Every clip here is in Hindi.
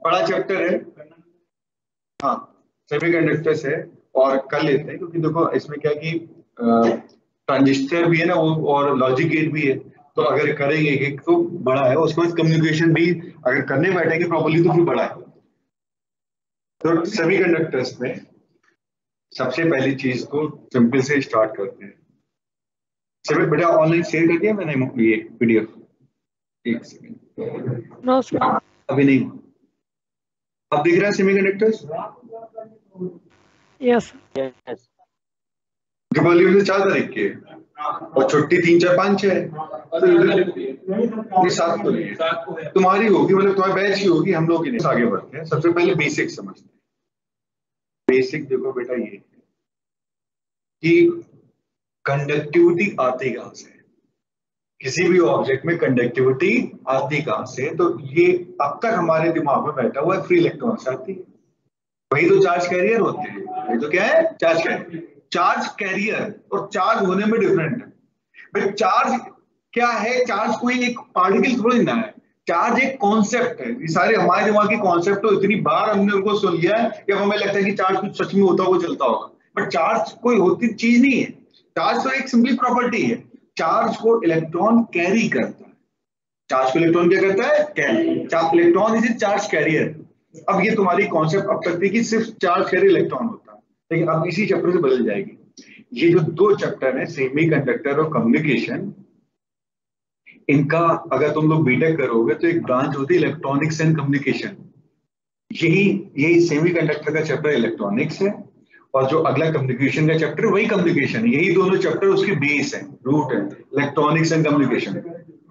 बड़ा चैप्टर है। हाँ, सेमीकंडक्टर्स है और कर लेते हैं, क्योंकि देखो इसमें क्या है कि ट्रांजिस्टर भी है ना वो, और लॉजिक गेट भी है, तो अगर करेंगे एक तो बड़ा है, उसके बाद कम्युनिकेशन भी अगर करने बैठेंगे प्रॉपर्ली तो फिर बड़ा है। तो सेमीकंडक्टर्स में सबसे पहली चीज को सिंपल से स्टार्ट करते हैं। चलो बेटा ऑनलाइन शेयर कर दिया मैंने ये पीडीएफ। एक सेकंड। No sir. अभी नहीं। अब दिख रहा है सेमीकंडक्टर्स? यस। यस। दिवाली में 4 तारीख की है और छुट्टी 3 4 5 6 ये 7 तो नहीं है, तुम्हारी होगी, मतलब तुम्हारे बैच की होगी, हम लोग की नहीं। आगे बढ़ते हैं, सबसे पहले बेसिक समझते हैं। बेसिक देखो बेटा ये है कि कंडक्टिविटी आती कहां से, किसी भी ऑब्जेक्ट में कंडक्टिविटी आती कहां से, तो ये अब तक हमारे दिमाग में बैठा हुआ है फ्री इलेक्ट्रॉन से आती है। वही तो चार्ज कैरियर होते हैं, वही तो क्या है चार्ज कैरियर। चार्ज कैरियर और चार्ज होने में डिफरेंट है भाई। चार्ज क्या है? चार्ज कोई एक पार्टिकल थोड़ी ना है, चार्ज एक कॉन्सेप्ट है। ये सारे हमारे दिमाग की कॉन्सेप्ट तो इतनी बार हमने उनको सुन लिया है कि अब हमें लगता है कि चार्ज कुछ सच में होता होगा, चलता होगा, बट चार्ज कोई होती चीज नहीं है। चार्ज तो एक सिंपली प्रॉपर्टी है। चार्ज को इलेक्ट्रॉन कैरी करता है। चार्ज को इलेक्ट्रॉन क्या करता है? Carry. Electron is a charge carrier. अब ये तुम्हारी कॉन्सेप्ट अब तक थी कि सिर्फ चार्ज कैरियर इलेक्ट्रॉन होता है, लेकिन अब इसी चैप्टर से बदल जाएगी। ये जो 2 चैप्टर है, सेमीकंडक्टर और कम्युनिकेशन, इनका अगर तुम लोग बीटेक करोगे तो एक ब्रांच होती है इलेक्ट्रॉनिक्स एंड कम्युनिकेशन। यही यही सेमीकंडक्टर का चैप्टर इलेक्ट्रॉनिक्स है, और जो अगला कम्युनिकेशन का चैप्टर वही कम्युनिकेशन है। यही दोनों चैप्टर उसके बेस है, रूट है, इलेक्ट्रॉनिक्स एंड कम्युनिकेशन।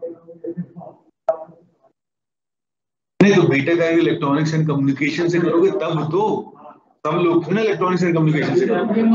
नहीं तो बीटेक आएगा इलेक्ट्रॉनिक्स एंड कम्युनिकेशन से करोगे तब तो सब लोग थे ना इलेक्ट्रॉनिक्स एंड कम्युनिकेशन से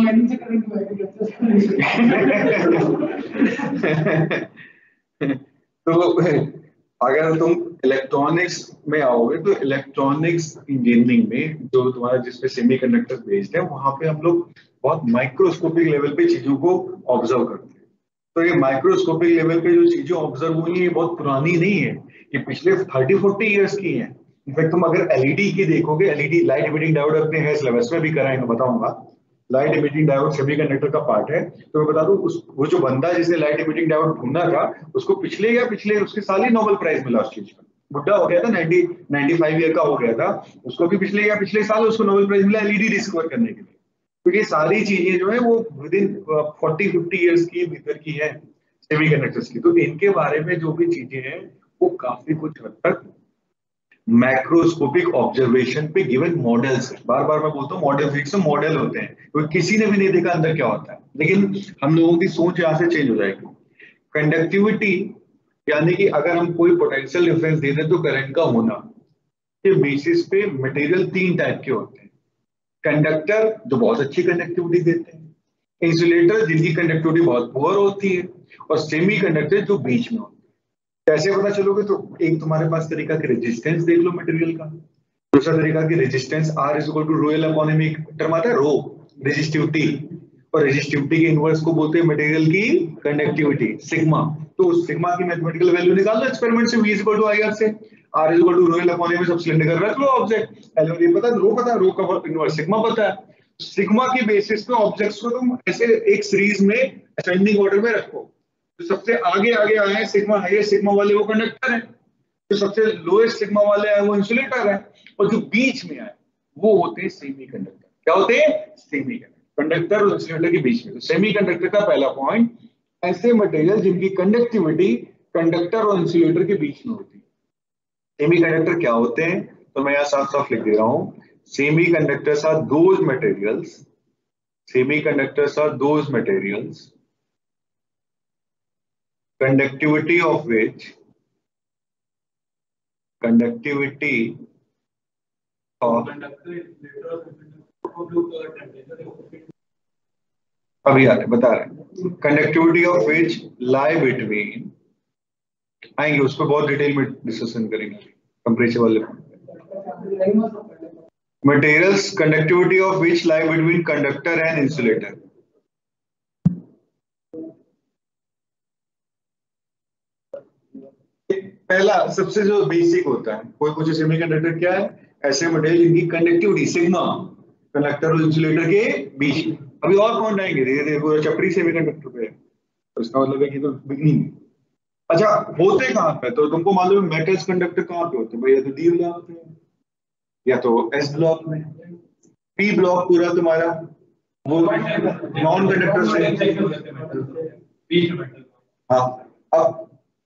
तो अगर तुम इलेक्ट्रॉनिक्स में आओगे तो इलेक्ट्रॉनिक्स इंजीनियरिंग में जो तुम्हारा जिसपे सेमीकंडक्टर बेस्ड है, वहां पे हम लोग बहुत माइक्रोस्कोपिक लेवल पे चीजों को ऑब्जर्व करते हैं। तो ये माइक्रोस्कोपिक लेवल पे जो चीजें ऑब्जर्व हुई है ये बहुत पुरानी नहीं है, ये पिछले 30-40 ईयर्स की है। इनफैक्ट तुम अगर एलईडी की देखोगे, एलईडी लाइट इमिटिंग डायोड अपने है सिलेबस में भी कराएंगे, बताऊंगा। लाइट इमिटिंग डायोड सेमीकंडक्टर का पार्ट है। तो मैं बता दूं उस वो जो बंदा जिसने लाइट इमिटिंग डायोड ढूंढा था, उसको पिछले उसके साल ही नोबेल प्राइज मिला उस चीज का। बुढ़ा हो गया था, 95 ईयर का हो गया था, उसको भी पिछले साल उसको नोबेल प्राइज मिला एलईडी डिस्कवर करने के लिए। तो ये सारी चीजें जो है वो विद इन 40-50 ईयर्स की भीतर की है सेमीकंडक्टर्स की। तो इनके बारे में जो भी चीजें हैं वो काफी कुछ हद तक मैक्रोस्कोपिक ऑब्जर्वेशन पे गिवन मॉडल्स है। बार बार मैं बोलता हूँ मॉडल फिजिक्स में मॉडल होते हैं, क्योंकि किसी ने भी नहीं देखा अंदर क्या होता है, लेकिन हम लोगों की सोच यहाँ से चेंज हो जाएगी। कंडक्टिविटी यानी कि अगर हम कोई पोटेंशियल डिफरेंस दे दें तो करंट का होना, के बेसिस पे मटेरियल 3 टाइप के होते हैं। कंडक्टर जो बहुत अच्छी कंडक्टिविटी देते हैं, इंसुलेटर जिनकी कंडक्टिविटी बहुत पुअर होती है, और सेमी कंडक्टर जो बीच में होते हैं। कैसे पता चलोगे? तो एक तुम्हारे पास तरीका की रेजिस्टेंस देख लो मटेरियल का, दूसरा तरीका की resistance R is equal to rho L upon M, एक टर्म आता है रो, रेजिस्टिविटी, और रेजिस्टिविटी के इनवर्स को बोलते हैं मटेरियल की कंडक्टिविटी सिग्मा। तो सिग्मा की मैथमेटिकल वैल्यू निकाल लो एक्सपेरिमेंट से, V is equal to IR से। R is equal to rho L upon M, सब सिलेंडर रख लो ऑब्जेक्ट, एल ये पता, रो पता, रो का इनवर्स सिग्मा पता है। सिग्मा की बेसिस पे ऑब्जेक्ट्स को तुम ऐसे एक सीरीज में असेंडिंग ऑर्डर में रखो। तो सबसे आगे आगे आए हैं सिग्मा, हाईएस्ट सिग्मा वाले वो कंडक्टर है, जो सबसे लोएस्ट सिग्मा वाले आए वो इंसुलेटर है, और जो बीच में आए वो होते हैं सेमीकंडक्टर। क्या होते हैं? सेमीकंडक्टर। कंडक्टर और इंसुलेटर के बीच में। तो सेमीकंडक्टर का पहला पॉइंट, ऐसे मटेरियल जिनकी कंडक्टिविटी कंडक्टर और इंसुलेटर के बीच में होती है। सेमीकंडक्टर क्या होते हैं? तो मैं यहां साफ साफ लिख दे रहा हूं, semiconductors are those materials, semiconductors are those materials conductivity of which अभी आ रहे बता रहे, conductivity of which lie between, आएंगे उस पर बहुत डिटेल में डिस्कशन करेंगे टेम्परेचर वाले। Materials conductivity of which lie between conductor and insulator. पहला सबसे जो बेसिक होता है, कोई पूछे सेमीकंडक्टर क्या है, ऐसे मटेरियल जिनकी कंडक्टिविटी सिग्मा कंडक्टर और इंसुलेटर के बीच में। अभी और कौन आएंगे धीरे धीरे, पूरा चपड़ी सेमीकंडक्टर पे है, तो इसका मतलब है कि तो बिगनिंग। अच्छा होते कहाँ पे, तो तुमको मालूम है मेटल्स कंडक्टर कहाँ पे होते हैं भाई, या तो डी ब्लॉक में या तो एस ब्लॉक में। पी ब्लॉक पूरा तुम्हारा वो नॉन कंडक्टर से। हाँ, अब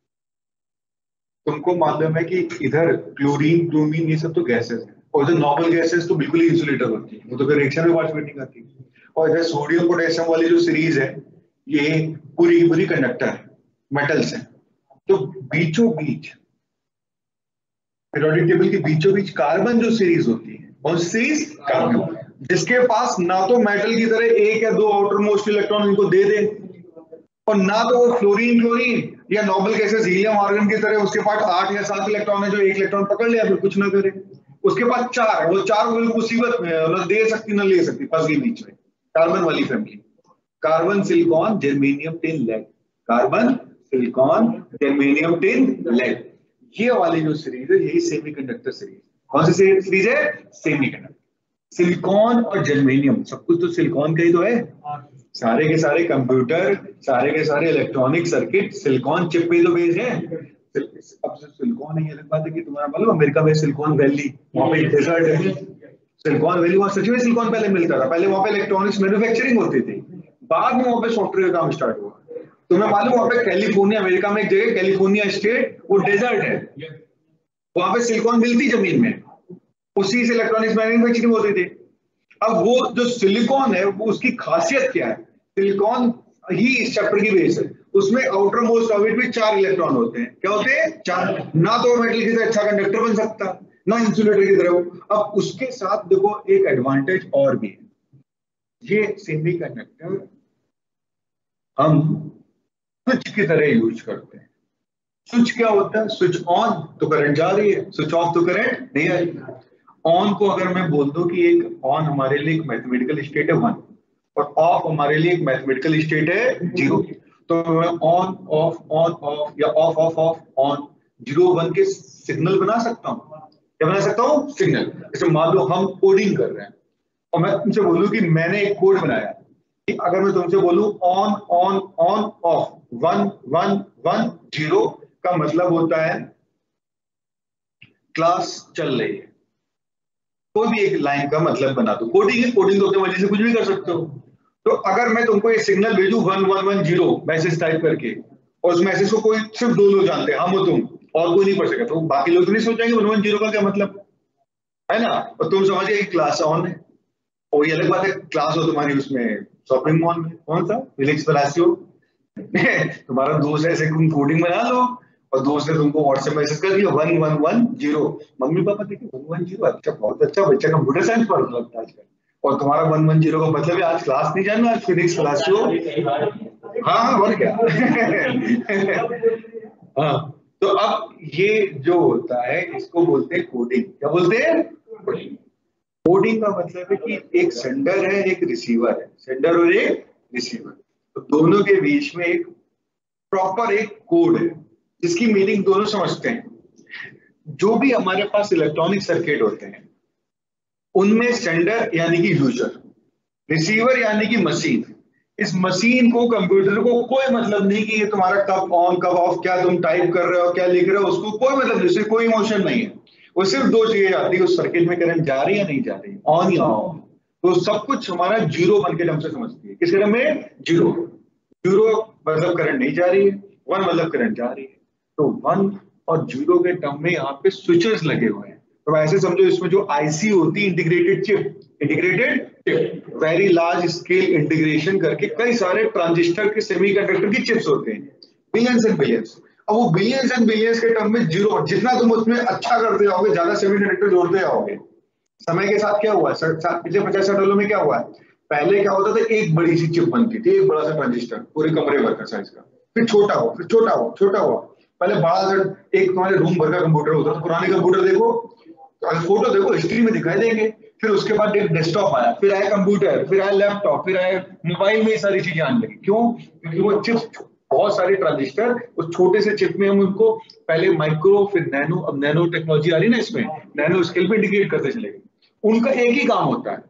तुमको मालूम है कि इधर क्लोरीन ब्रोमीन ये सब तो गैसेस है, और जो नॉर्मल गैसेस तो बिल्कुल ही इंसुलेटर होती है, वो तो फिर रिएक्शन में पार्टिसिपेट नहीं करती। और इधर सोडियम पोटेशियम वाली जो सीरीज है ये पूरी की पूरी कंडक्टर है, मेटल्स है। तो बीचों बीच पीरियोडिक टेबल के बीचों बीच कार्बन जो सीरीज होती है, और सीरीज कार्बन जिसके पास ना तो मेटल की तरह एक या दो आउटर मोस्ट इलेक्ट्रॉन इनको दे दे, और ना तो वो फ्लोरीन क्लोरीन या नॉर्मल गैसेस हीलियम आर्गन की तरह उसके पास 8 या 7 इलेक्ट्रॉन है जो एक इलेक्ट्रॉन पकड़ लिया फिर कुछ ना करे। उसके पास 4 है, वो 4 मुसीबत में है, न दे सकती न ले सकती, फंस गई बीच में। कार्बन वाली family, carbon silicon germanium tin lead, carbon silicon germanium tin lead, ये वाली जो सीरीज है यही सेमीकंडक्टर सीरीज। कौन सी सीरीज है? सेमीकंडक्टर। सिलिकॉन और जर्मेनियम, सब कुछ तो सिलिकॉन का ही तो है, सारे के सारे कंप्यूटर, सारे के सारे इलेक्ट्रॉनिक सर्किट सिलिकॉन चिप पे तो बेस्ड है। अब सिलिकॉन ही अलग बात है कि तुम्हारा मालूम अमेरिका में सिलिकॉन वैली, वहां पे डेजर्ट है, सिलिकॉन वैली, वहां सच में सिलिकॉन पहले मिलता था, पहले वहां पे इलेक्ट्रॉनिक्स मैन्युफैक्चरिंग होती थी, बाद में वहां पे सॉफ्टवेयर का काम स्टार्ट हुआ। तुम्हें मालूम वहां पे कैलिफोर्निया, अमेरिका में एक जगह कैलिफोर्निया स्टेट, वो डेजर्ट है, वहां पे सिलिकॉन मिलती जमीन में, उसी से इलेक्ट्रॉनिक्स मैन्युफैक्चरिंग होती थी। अब वो जो सिलिकॉन है वो उसकी खासियत क्या है, सिलिकॉन ही इस चैप्टर की बेस है, उसमें आउटर मोस्ट ऑर्बिट में 4 इलेक्ट्रॉन होते हैं। क्या होते हैं? 4। ना तो मेटल की तरह अच्छा कंडक्टर बन सकता, ना इंसुलेटर की तरह। अब उसके साथ देखो एक एडवांटेज और भी है, ये सेमीकंडक्टर हम स्विच की तरह यूज करते हैं। स्विच क्या होता है? स्विच ऑन तो करंट जा रही है, स्विच ऑफ तो करंट नहीं आ रही। ऑन को अगर मैं बोल दूं कि एक ऑन हमारे लिए एक मैथमेटिकल स्टेट है 1 और ऑफ हमारे लिए एक मैथमेटिकल स्टेट है 0, तो मैं ऑन ऑफ या ऑफ ऑफ ऑफ ऑन 0 1 के सिग्नल बना सकता हूं। क्या बना सकता हूं? सिग्नल। जैसे मान लो हम कोडिंग कर रहे हैं और मैं तुमसे बोलूं कि मैंने एक कोड बनाया, कि अगर मैं तुमसे बोलूं ऑन ऑन ऑन ऑफ 1 1 1 0 का मतलब होता है क्लास चल रही है। कोई भी एक लाइन का मतलब बना दो, कोडिंग है, कोडिंग तो अपनी मर्जी से कुछ भी कर सकते हो। तो अगर मैं तुमको एक सिग्नल भेजूं 1 1 1 0 मैसेज टाइप करके, और उस मैसेज को कोई सिर्फ 2 लोग जानते हैं, हम और तुम, और कोई नहीं पढ़ सका, तो बाकी लोग तो नहीं सोचेंगे 1 1 0 का क्या मतलब है ना। और तुम समझ गए क्लास ऑन है, और ये अलग बात है क्लास हो तुम्हारी उसमें शॉपिंग मॉल में, कौन सा फिलिक्स पलासियो तुम्हारा दोस्त है, ऐसे तुम कोडिंग बना लो और दोस्त ने तुमको व्हाट्सएप मैसेज कर दिया 1 1 1 0, मम्मी पापा देखिए 1 1 0, अच्छा बहुत अच्छा बच्चा कंप्यूटर साइंस पढ़ रहा है आजकल, और तुम्हारा 1 1 0 का मतलब है आज क्लास नहीं जाना, आज फिजिक्स क्लास हो। हाँ और क्या हाँ, तो अब ये जो होता है इसको बोलते हैं कोडिंग। क्या बोलते हैं? कोडिंग। कोडिंग का मतलब है कि एक सेंडर है एक रिसीवर है, सेंडर और एक रिसीवर, तो दोनों के बीच में एक प्रॉपर एक कोड है जिसकी मीनिंग दोनों समझते हैं। जो भी हमारे पास इलेक्ट्रॉनिक सर्किट होते हैं उनमें सेंडर यानी कि यूजर, रिसीवर यानी कि मशीन, इस मशीन को कंप्यूटर को कोई मतलब नहीं कि ये तुम्हारा कब ऑन कब ऑफ, क्या तुम टाइप कर रहे हो क्या लिख रहे हो, उसको कोई मतलब नहीं, उससे कोई इमोशन नहीं है। वो सिर्फ 2 चीजें आती है, उस सर्किट में करंट जा रही है या नहीं जा रही, ऑन या ऑफ, तो सब कुछ हमारा 0 1 के ढंग से समझती है। किस क्रम में? 0 0 मतलब करंट नहीं जा रही है, 1 मतलब करंट जा रही है, तो 1 और 0 के टर्म में यहाँ पे स्विचेस लगे हुए हैं। तो ऐसे समझो इसमें जो आईसी होती है integrated chip, very large scale integration करके कई सारे ट्रांजिस्टर के सेमीकंडक्टर की चिप्स होते हैं, बिलियंस एंड बिलियंस। अब वो बिलियंस एंड बिलियंस के टर्म में 0, जितना तुम उसमें अच्छा करते जाओगे ज्यादा सेमीकंडक्टर जोड़ते जाओगे। समय के साथ क्या हुआ, पिछले 50-60 सालों में क्या हुआ है, पहले क्या होता था एक बड़ी सी चिप बनती थी, एक बड़ा सा ट्रांजिस्टर पूरे कमरे भर का साइज का, फिर छोटा हुआ फिर छोटा हुआ छोटा हुआ, पहले बड़ा सा एक तुम्हारे रूम भर का कंप्यूटर होता था। पुराने कंप्यूटर देखो, फोटो देखो, हिस्ट्री में दिखाई देंगे। फिर उसके बाद एक डेस्कटॉप आया, फिर आया कंप्यूटर, फिर आया लैपटॉप, फिर आया मोबाइल में ये सारी चीजें आने लगी। क्यों? क्योंकि वो चिप्स बहुत सारे ट्रांजिस्टर उस छोटे से चिप में हम उनको पहले माइक्रो फिर नैनो, अब नैनो टेक्नोलॉजी आ रही ना इसमें, नैनो स्केल पे इंटीग्रेट करते चलेंगे। उनका एक ही काम होता है,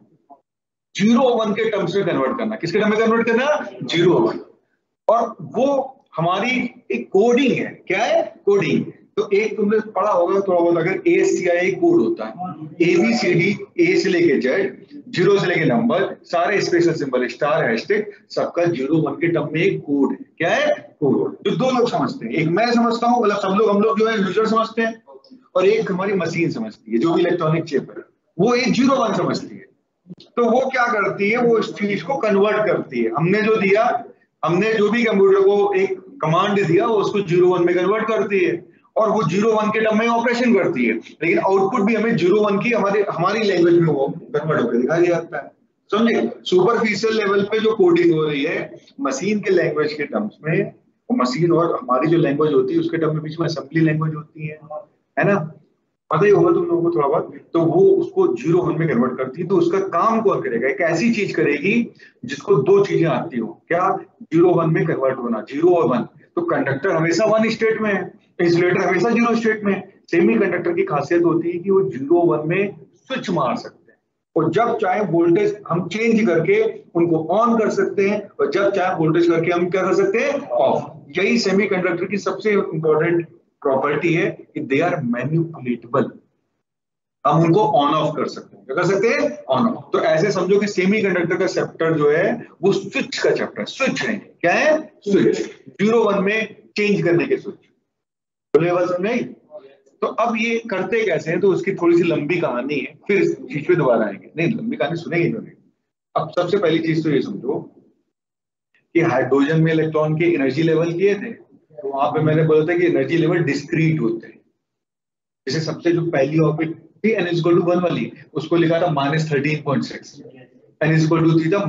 0-1 के टर्म्स में कन्वर्ट करना। किसके टर्म में कन्वर्ट करना? 0-1। और वो हमारी एक कोडिंग है। क्या है? कोडिंग। तो एक तुमने पढ़ा होगा थोड़ा बहुत, अगर ASCII कोड होता है, ABCD, A से लेके Z, 0 से लेके नंबर, सारे स्पेशल सिंबल, स्टार, हैशटैग, सबका 0-1 के टर्म में एक कोड है। क्या है? कोड। जो दो लोग समझते हैं, एक मैं समझता हूँ, मतलब सब लोग, हम लोग जो है यूजर समझते हैं, और एक हमारी मशीन समझती है, जो भी इलेक्ट्रॉनिक चिप है, वो एक 0-1 समझती है। तो वो क्या करती है? वो इस चीज को कन्वर्ट करती है। हमने जो दिया, हमने जो भी कंप्यूटर को एक कमांड दिया, वो उसको 0-1 में कन्वर्ट करती है, और वो 0-1 के टर्म में ऑपरेशन करती है। लेकिन आउटपुट भी हमें 0-1 की हमारी लैंग्वेज में वो कन्वर्ट होकर दिखाई जाता है। समझे? सुपरफिशियल लेवल पे जो कोडिंग हो रही है मशीन के लैंग्वेज के टर्म्स में, वो मशीन और हमारी जो लैंग्वेज होती है उसके टर्म में बीच में असेंबली लैंग्वेज होती है ना? पता ही होगा तुम लोगों को थोड़ा बहुत। तो वो उसको 0-1 में कन्वर्ट करती है। तो उसका काम कौन करेगा? एक ऐसी चीज करेगी जिसको दो चीजें आती हो। क्या? 0-1 में कन्वर्ट होना, 0 और 1। तो कंडक्टर हमेशा 1 स्टेट में है, इंसुलेटर हमेशा 0 स्टेट में है। सेमी कंडक्टर की खासियत होती है कि वो 0-1 में स्विच मार सकते हैं, और जब चाहे वोल्टेज हम चेंज करके उनको ऑन कर सकते हैं, और जब चाहे वोल्टेज करके हम क्या कर सकते हैं? ऑफ। यही सेमी कंडक्टर की सबसे इंपॉर्टेंट प्रॉपर्टी है कि दे आर मैनिपुलेटेबल। हम उनको ऑन ऑफ कर सकते हैं। क्या कर सकते हैं? On off. तो ऐसे समझो कि सेमी कंडक्टर का चैप्टर जो है वो स्विच का चैप्टर है। स्विच है। क्या है? स्विच। 0-1 में चेंज करने के स्विच। बोले बात समझ नहीं? तो अब ये करते कैसे हैं, तो उसकी थोड़ी सी लंबी कहानी है, फिर इस चीज पे दोबारा आएंगे। नहीं, लंबी कहानी सुनेंगे क्यों नहीं? अब सबसे पहली चीज तो ये समझो कि हाइड्रोजन में इलेक्ट्रॉन के एनर्जी लेवल किए थे, तो वहां पे मैंने बोला था कि एनर्जी लेवल डिस्क्रीट होते हैं। जैसे सबसे जो पहली ऑर्बिट थी n=1 वाली, उसको लिखा था -13.6, n=3 था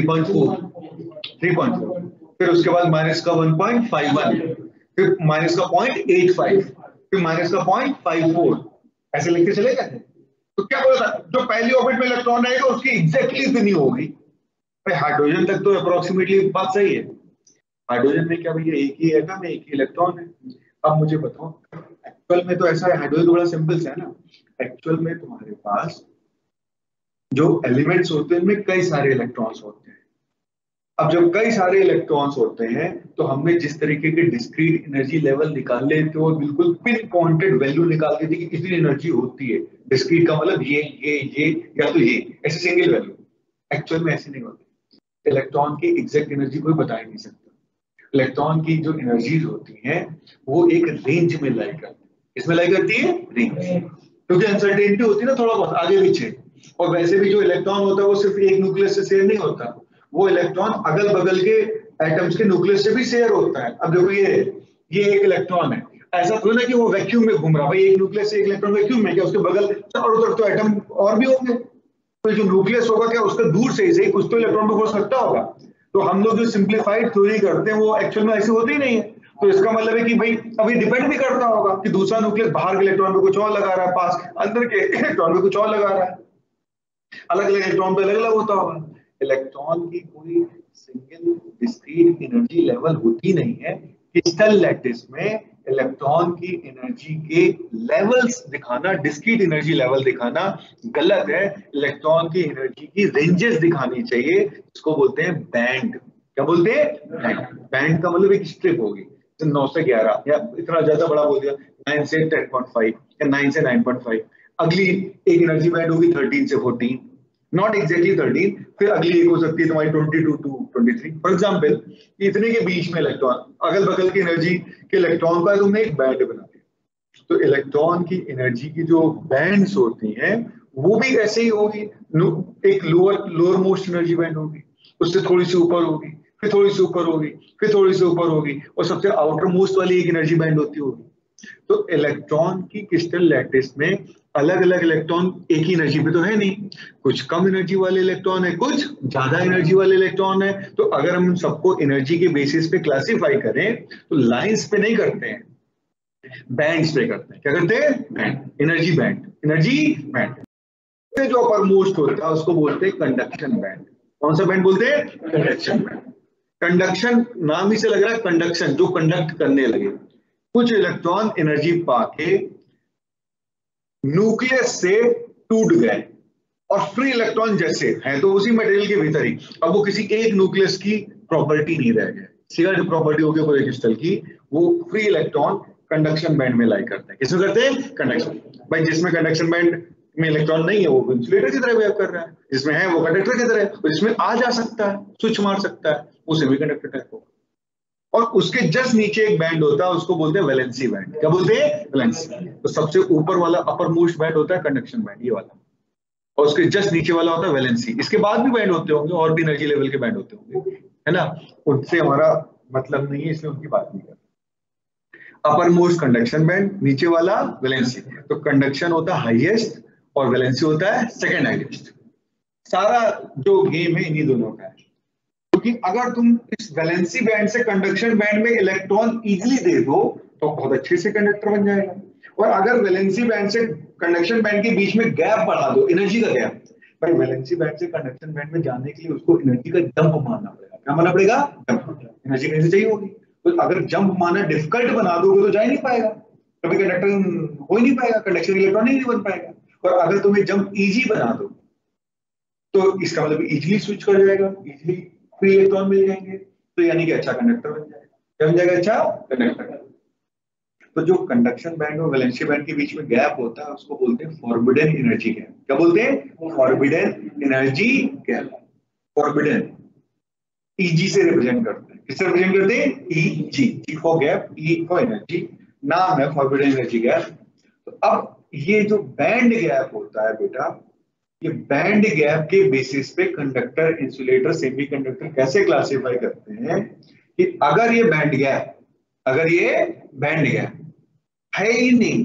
-3.4, फिर उसके बाद माइनस का 1.51, फिर माइनस का 0.85, फिर माइनस का 0.54, ऐसे लिखते चले गए। तो क्या बोला था? जो पहली ऑर्बिट में इलेक्ट्रॉन रहेगा उसकी एग्जैक्टली इतनी होगी। भाई हाइड्रोजन तक तो अप्रोक्सीमेटली बात सही है। हाइड्रोजन में क्या भैया एक ही एटम है, एक ही इलेक्ट्रॉन है। अब मुझे बताओ, एक्चुअल में तो ऐसा है, हाइड्रोजन तो बड़ा सिंपल सा है ना। एक्चुअल में तुम्हारे पास जो एलिमेंट्स होते हैं उनमें कई सारे इलेक्ट्रॉन्स होते हैं। अब जब कई सारे इलेक्ट्रॉन्स होते हैं तो हमने जिस तरीके के डिस्क्रीट एनर्जी लेवल निकाले थे वो बिल्कुल पिन पॉइंटेड वैल्यू निकालते थे कि इतनी एनर्जी होती है। डिस्क्रीट का मतलब ये या तो ये, ऐसे सिंगल वैल्यू। एक्चुअल में ऐसे नहीं होती। इलेक्ट्रॉन की एग्जैक्ट एनर्जी कोई बता ही नहीं सकता। इलेक्ट्रॉन की जो एनर्जीज होती हैं वो एक रेंज में लाई करती है। इसमें लाई करती है रेंज, क्योंकि अनसर्टेनिटी होती है ना थोड़ा बहुत आगे पीछे। और वैसे भी जो इलेक्ट्रॉन होता है वो सिर्फ एक न्यूक्लियस से शेयर नहीं होता, वो इलेक्ट्रॉन अगल बगल के एटम्स के न्यूक्लियस से भी शेयर होता है। अब देखो ये एक इलेक्ट्रॉन है, ऐसा थोड़ी ना कि वो वैक्यूम में घूम रहा। भाई एक न्यूक्लियस से एक इलेक्ट्रॉन वैक्यूम में, क्या उसके बगल चारों तरफ तो एटम और भी होंगे? तो जो न्यूक्लियस होगा क्या उसका दूर से ही कुछ तो इलेक्ट्रॉन हो सकता होगा। तो हम लोग जो सिंप्लीफाइड थ्योरी करते हैं वो एक्चुअल में ऐसी होती ही नहीं है। तो इसका मतलब है कि भाई अभी डिपेंड भी करता होगा कि दूसरा न्यूक्लियस बाहर के इलेक्ट्रॉन पे कुछ और लगा रहा है, पास अंदर के इलेक्ट्रॉन पे कुछ और लगा रहा है। अलग अलग इलेक्ट्रॉन पे अलग अलग होता होगा। इलेक्ट्रॉन की कोई सिंगल डिस्क्रीट एनर्जी लेवल होती नहीं है। क्रिस्टल लैटिस में इलेक्ट्रॉन की एनर्जी के लेवल्स दिखाना, डिस्क्रीट एनर्जी लेवल दिखाना गलत है। इलेक्ट्रॉन की एनर्जी की रेंजेस दिखानी चाहिए, जिसको बोलते हैं बैंड। क्या बोलते हैं? बैंड। बैंड का मतलब एक स्ट्रिप होगी 9 से 11, या इतना ज्यादा बड़ा बोल दिया 9 से 10.5 या 9 से 9.5। अगली एक एनर्जी बैंड होगी 13 से 14, नॉट एग्जैक्टली 13। फिर अगली एक हो सकती है तुम्हारी 22 टू 23। फॉर एग्जाम्पल इतने के बीच में इलेक्ट्रॉन, अगल बगल की एनर्जी के इलेक्ट्रॉन का तुमने एक बैंड बना दिया। तो इलेक्ट्रॉन की एनर्जी की जो बैंड्स होती हैं वो भी ऐसे ही होगी। एक लोअर मोस्ट एनर्जी बैंड होगी, उससे थोड़ी सी ऊपर होगी, फिर थोड़ी सी ऊपर होगी, फिर थोड़ी सी ऊपर होगी, और सबसे आउटर मोस्ट वाली एक एनर्जी बैंड होती होगी। तो इलेक्ट्रॉन की क्रिस्टल लैटिस में अलग अलग इलेक्ट्रॉन एक ही एनर्जी पे तो है नहीं, कुछ कम एनर्जी वाले इलेक्ट्रॉन है, कुछ ज्यादा एनर्जी वाले इलेक्ट्रॉन है। तो अगर हम सबको एनर्जी के बेसिस पे क्लासिफाई करें तो लाइंस पे नहीं करते हैं, बैंड्स पे करते हैं। क्या करते हैं? Band, energy band, energy band. जो अपर मोस्ट होता है उसको बोलते हैं कंडक्शन बैंड। कौन सा बैंड बोलते हैं? Conduction band. कंडक्शन नाम ही से लग रहा है कंडक्शन, जो कंडक्ट करने लगे। कुछ इलेक्ट्रॉन एनर्जी पाके न्यूक्लियस से टूट गए और फ्री इलेक्ट्रॉन जैसे हैं तो उसी मटेरियल के भीतर ही, अब वो किसी एक न्यूक्लियस की प्रॉपर्टी नहीं रह गए। सीधा जो प्रॉपर्टी होगी पूरे क्रिस्टल की, वो फ्री इलेक्ट्रॉन कंडक्शन बैंड में लाई करते हैं। किसमें करते हैं? कंडक्शन। भाई जिसमें कंडक्शन बैंड में इलेक्ट्रॉन नहीं है वो इंसुलेटर की तरह बिहेव कर रहा है, जिसमें है वो कंडक्टर की तरह है, और जिसमें आ जा सकता है, स्विच मार सकता है, वो सेमीकंडक्टर टाइप होगा। और उसके जस्ट नीचे एक बैंड होता है, उसको बोलते हैं वैलेंसी बैंड। क्या बोलते हैं? वैलेंसी। तो सबसे ऊपर वाला अपर मोस्ट बैंड होता है कंडक्शन बैंड, ये वाला, और उसके जस्ट नीचे वाला होता है वैलेंसी। इसके बाद भी बैंड होते होंगे, और भी एनर्जी लेवल के बैंड होते होंगे, है ना, उनसे हमारा मतलब नहीं है, इसलिए उनकी बात नहीं करते। अपर मोस्ट कंडक्शन बैंड, नीचे वाला वैलेंसी। तो कंडक्शन होता है हाईएस्ट और वैलेंसी होता है सेकेंड हाईएस्ट। सारा जो गेम है इन्हीं दोनों का है, क्योंकि अगर तुम इस वैलेंसी बैंड से कंडक्शन बैंड में इलेक्ट्रॉन इजीली दे दो तो बहुत अच्छे से कंडक्टर बन जाएगा, और अगर वैलेंसी बैंड से कंडक्शन बैंड के बीच में गैप बढ़ा दो, एनर्जी का गैप, भाई वैलेंसी बैंड से कंडक्शन बैंड में जाने के लिए उसको एनर्जी का जंप मारना पड़ेगा। क्या मारना पड़ेगा? जंप। एनर्जी कैसे चाहिए होगी? तो अगर जंप मारना डिफिकल्ट बना दोगे तो जा ही नहीं पाएगा, कभी कंडक्टर हो ही नहीं पाएगा, कंडक्शन इलेक्ट्रॉन ही नहीं बन पाएगा। और अगर तुम्हें जंप इजी बना दो तो इसका मतलब इजीली स्विच कर जाएगा, इजीली फ्री इलेक्ट्रॉन मिल जाएंगे, तो यानी कि अच्छा कंडक्टर बन जाएगा। क्या बन जाएगा? अच्छा कंडक्टर। तो जो कंडक्शन बैंड और वैलेंसी बैंड के बीच में गैप होता है उसको बोलते हैं फॉरबिडन एनर्जी गैप। क्या बोलते हैं? Forbidden energy gap. Forbidden E g से रिप्रेजेंट करते हैं। किससे रिप्रेजेंट करते हैं? E g. G for gap, E for energy, नाम है फॉरबिडन एनर्जी गैप। तो अब ये जो बैंड गैप होता है बेटा, ये बैंड गैप के बेसिस पे कंडक्टर, इंसुलेटर, सेमीकंडक्टर कैसे क्लासिफाई करते हैं कि अगर ये बैंड गैप, अगर ये बैंड गैप है ही नहीं,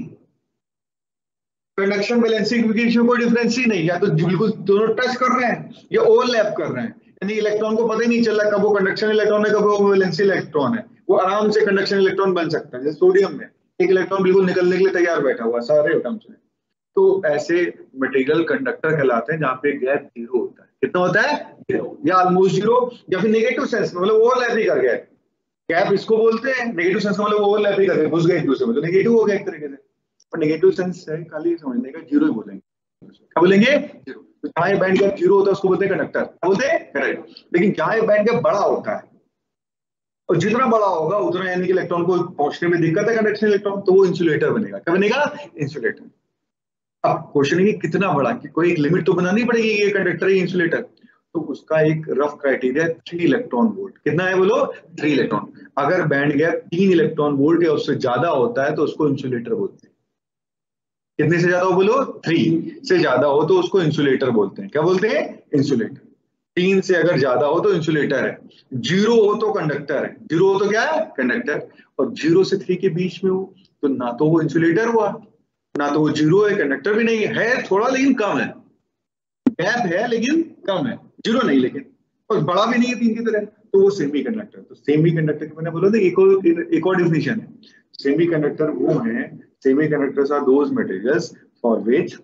कंडक्शन वैलेंसी के बीच में कोई डिफरेंस ही नहीं, या तो बिल्कुल दोनों टच कर रहे हैं या ओवरलैप कर रहे हैं, यानी इलेक्ट्रॉन को पता ही नहीं चल रहा कब वो कंडक्शन इलेक्ट्रॉन है कब वो वैलेंसी इलेक्ट्रॉन है, वो आराम से कंडक्शन इलेक्ट्रॉन बन सकता है। जैसे सोडियम में एक इलेक्ट्रॉन बिल्कुल निकलने के लिए तैयार बैठा हुआ सारे एटम्स में, तो ऐसे मटेरियल कंडक्टर कहलाते हैं जहां पे गैप जीरो होता है। कितना होता है? जीरो या ऑलमोस्ट जीरो, या फिर नेगेटिव सेंस में मतलब ओवरलैप ही कर गया। गैप इसको बोलते हैं, नेगेटिव सेंस में मतलब ओवरलैप ही कर गए, घुस गए एक दूसरे में, तो नेगेटिव हो गया एक तरीके से। पर नेगेटिव सेंस है खाली समझने का, जीरो ही बोलेंगे। क्या बोलेंगे? जीरो। तो जहां ये बैंड गैप जीरो होता है उसको बोलते हैं कंडक्टर। क्या बोलते हैं? करेक्ट। लेकिन जहां ये बैंड गैप बड़ा होता है, और जितना बड़ा होगा उतना यानी कि इलेक्ट्रॉन को पहुंचने में दिक्कत है कंडक्शन इलेक्ट्रॉन, तो वो इंसुलेटर बनेगा। क्या बनेगा? इंसुलेटर। अब क्वेश्चन है कि कितना बड़ा, कि कोई एक लिमिट तो बनानी पड़ेगी, ये कंडक्टर है इंसुलेटर, तो उसका एक रफ क्राइटेरिया 3 इलेक्ट्रॉन वोल्ट। कितना है बोलो? 3 इलेक्ट्रॉन। अगर बैंड गैप 3 इलेक्ट्रॉन वोल्ट या उससे ज्यादा होता है तो उसको इंसुलेटर बोलते हैं। कितने से ज्यादा हो बोलो? 3 से ज्यादा हो तो उसको इंसुलेटर बोलते हैं। क्या बोलते हैं? इंसुलेटर। 3 से अगर ज्यादा हो तो इंसुलेटर है, 0 हो तो कंडक्टर है। 0 हो तो क्या है? कंडक्टर। और 0 से 3 के बीच में हो तो ना तो वो इंसुलेटर हुआ, ना तो वो 0 है, कंडक्टर भी नहीं है थोड़ा लेकिन कम है, गैप है लेकिन कम है, 0 नहीं लेकिन, और बड़ा भी नहीं है 3 की तरह, तो वो सेमी कंडक्टर। तो सेमी कंडक्टर की मैंने बोला था एक और डिफिनेशन है। सेमी कंडक्टर वो है, semiconductors are those materials for which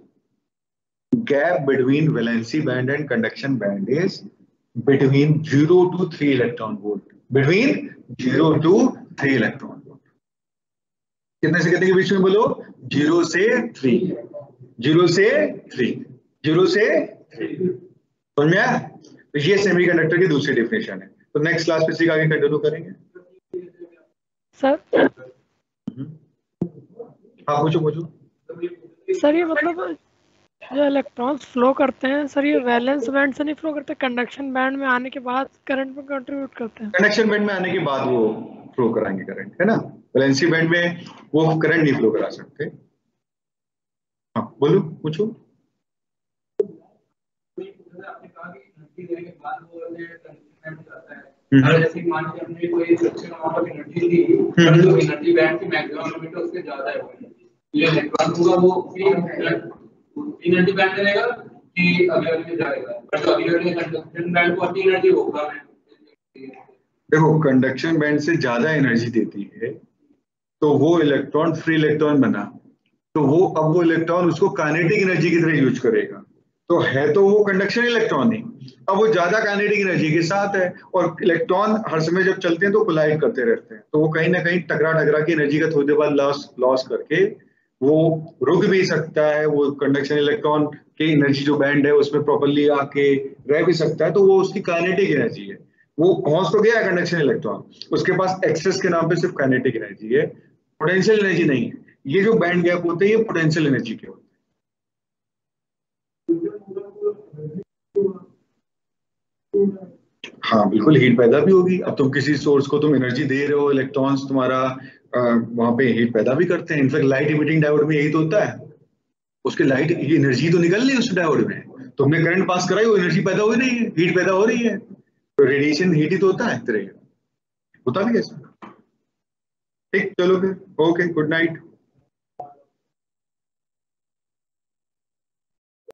gap between valency band and conduction band is between 0 to 3 electron volt. Between 0 to 3 electron volt. कितने से कितने के बीच में बोलो? 0 से 3, 0 से 3, 0 से 3। समझ में आया? तो ये सेमीकंडक्टर की दूसरी डेफिनेशन है। तो नेक्स्ट क्लास में इसी आगे कंटिन्यू करेंगे सर। हाँ पूछो पूछो। सर ये मतलब जो इलेक्ट्रॉन्स फ्लो करते हैं सर, ये वैलेंस बैंड से नहीं फ्लो करते, कंडक्शन बैंड में आने के बाद करंट में कंट्रीब्यूट करते हैं। कंडक्शन बैंड में आने के बाद वो फ्लो कराएंगे करंट, है ना। वैलेंसी बैंड में वो करंट नहीं फ्लो करा सकते। हाँ बोलो पूछो। जैसे मान लीजिए हमने कोई अच्छे अमाउंट ऑफ एनर्जी दी, जो एनर्जी बैंड की मैक्सिमम लिमिट है उससे ज्यादा है, ये इलेक्ट्रॉन होगा वो एनर्जी बैंड देगा कि अगले में जाएगा, बट अगले कंडक्शन बैंड को अच्छी एनर्जी होगा। देखो कंडक्शन बैंड से ज्यादा एनर्जी देती है तो वो इलेक्ट्रॉन फ्री इलेक्ट्रॉन बना, तो वो अब वो इलेक्ट्रॉन उसको काइनेटिक एनर्जी की तरह यूज करेगा, तो है तो वो कंडक्शन इलेक्ट्रॉन ही, अब वो ज्यादा काइनेटिक एनर्जी के साथ है, और इलेक्ट्रॉन हर समय जब चलते हैं तो कोलाइड करते रहते हैं, तो वो कहीं ना कहीं टकरा की एनर्जी का थोड़ी देर बाद लॉस करके वो रुक भी सकता है, वो कंडक्शन इलेक्ट्रॉन की एनर्जी जो बैंड है उसमें प्रॉपर्ली आके रह भी सकता है, तो वो उसकी काइनेटिक एनर्जी है। वो पहुंच तो गया है कंडक्शन इलेक्ट्रॉन, उसके पास एक्सेस के नाम पे सिर्फ काइनेटिक एनर्जी है, पोटेंशियल एनर्जी नहीं है। ये जो बैंड गैप होते हैं ये पोटेंशियल एनर्जी के होते हैं। हाँ बिल्कुल, हीट पैदा भी होगी। अब तुम किसी सोर्स को तुम एनर्जी दे रहे हो, इलेक्ट्रॉन्स तुम्हारा वहां पे हीट पैदा भी करते हैं। इनफैक्ट लाइट इमिटिंग डायोड में यही तो होता है, उसके लाइट एनर्जी तो निकल रही है उस डायोड में, तुमने करंट पास कराई, वो एनर्जी पैदा हो रही है, हीट पैदा हो रही है, तो रेडिएशन हीट ही तो होता है इस तरह का, होता भी कैसे। ठीक, चलो फिर, ओके, गुड नाइट।